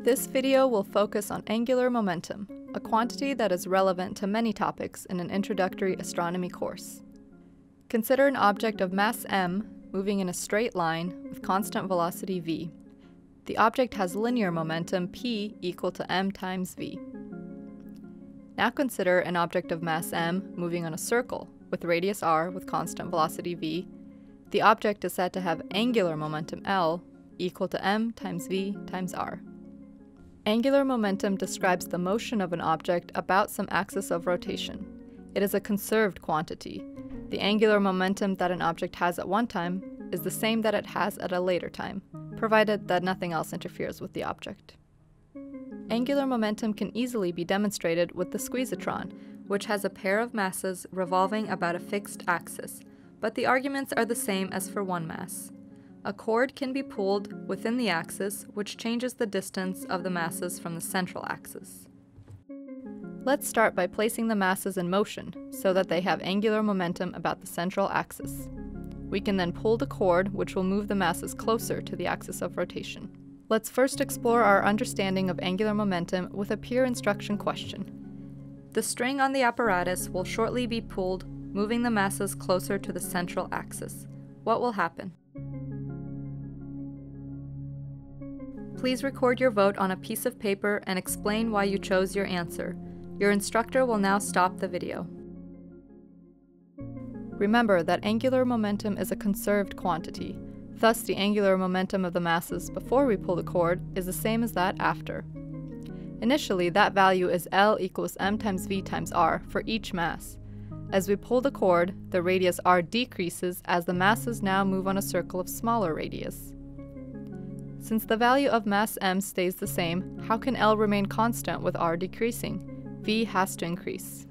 This video will focus on angular momentum, a quantity that is relevant to many topics in an introductory astronomy course. Consider an object of mass m moving in a straight line with constant velocity v. The object has linear momentum p equal to m times v. Now consider an object of mass m moving on a circle with radius r with constant velocity v. The object is said to have angular momentum L equal to m times v times r. Angular momentum describes the motion of an object about some axis of rotation. It is a conserved quantity. The angular momentum that an object has at one time is the same that it has at a later time, provided that nothing else interferes with the object. Angular momentum can easily be demonstrated with the squeezatron, which has a pair of masses revolving about a fixed axis, but the arguments are the same as for one mass. A cord can be pulled within the axis, which changes the distance of the masses from the central axis. Let's start by placing the masses in motion so that they have angular momentum about the central axis. We can then pull the cord, which will move the masses closer to the axis of rotation. Let's first explore our understanding of angular momentum with a pure instruction question. The string on the apparatus will shortly be pulled, moving the masses closer to the central axis. What will happen? Please record your vote on a piece of paper and explain why you chose your answer. Your instructor will now stop the video. Remember that angular momentum is a conserved quantity. Thus, the angular momentum of the masses before we pull the cord is the same as that after. Initially, that value is L equals m times v times r for each mass. As we pull the cord, the radius r decreases as the masses now move on a circle of smaller radius. Since the value of mass m stays the same, how can L remain constant with r decreasing? V has to increase.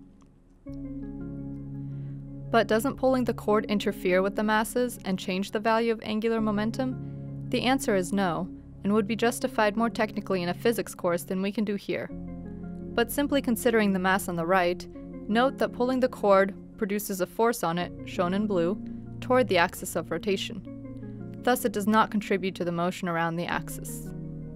But doesn't pulling the cord interfere with the masses and change the value of angular momentum? The answer is no, and would be justified more technically in a physics course than we can do here. But simply considering the mass on the right, note that pulling the cord produces a force on it, shown in blue, toward the axis of rotation. Thus, it does not contribute to the motion around the axis.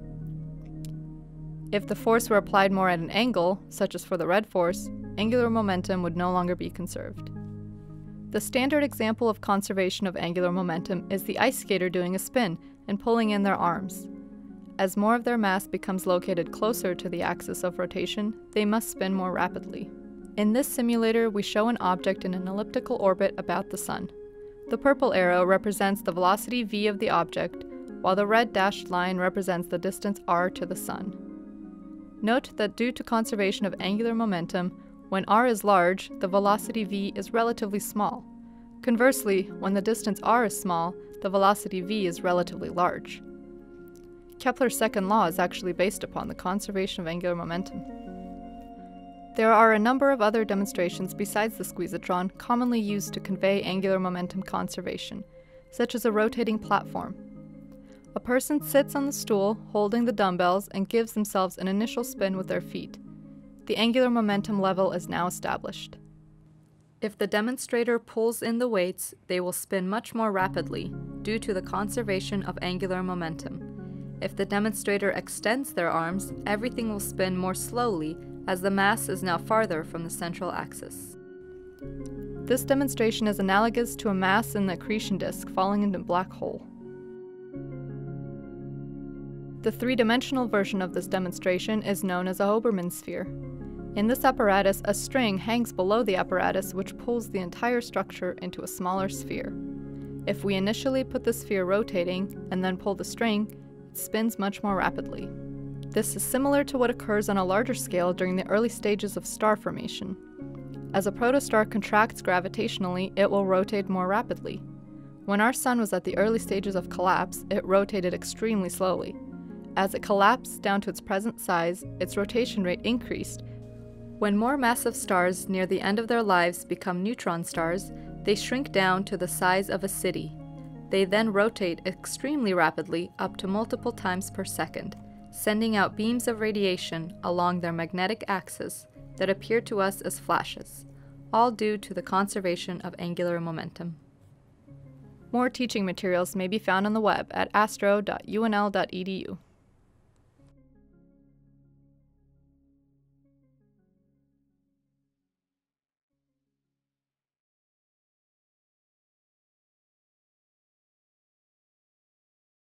If the force were applied more at an angle, such as for the red force, angular momentum would no longer be conserved. The standard example of conservation of angular momentum is the ice skater doing a spin and pulling in their arms. As more of their mass becomes located closer to the axis of rotation, they must spin more rapidly. In this simulator, we show an object in an elliptical orbit about the Sun. The purple arrow represents the velocity v of the object, while the red dashed line represents the distance r to the Sun. Note that due to conservation of angular momentum, when r is large, the velocity v is relatively small. Conversely, when the distance r is small, the velocity v is relatively large. Kepler's second law is actually based upon the conservation of angular momentum. There are a number of other demonstrations besides the squeezatron commonly used to convey angular momentum conservation, such as a rotating platform. A person sits on the stool holding the dumbbells and gives themselves an initial spin with their feet. The angular momentum level is now established. If the demonstrator pulls in the weights, they will spin much more rapidly due to the conservation of angular momentum. If the demonstrator extends their arms, everything will spin more slowly as the mass is now farther from the central axis. This demonstration is analogous to a mass in the accretion disk falling into a black hole. The three-dimensional version of this demonstration is known as a Hoberman sphere. In this apparatus, a string hangs below the apparatus which pulls the entire structure into a smaller sphere. If we initially put the sphere rotating and then pull the string, it spins much more rapidly. This is similar to what occurs on a larger scale during the early stages of star formation. As a protostar contracts gravitationally, it will rotate more rapidly. When our Sun was at the early stages of collapse, it rotated extremely slowly. As it collapsed down to its present size, its rotation rate increased. When more massive stars near the end of their lives become neutron stars, they shrink down to the size of a city. They then rotate extremely rapidly, up to multiple times per second, sending out beams of radiation along their magnetic axis that appear to us as flashes, all due to the conservation of angular momentum. More teaching materials may be found on the web at astro.unl.edu.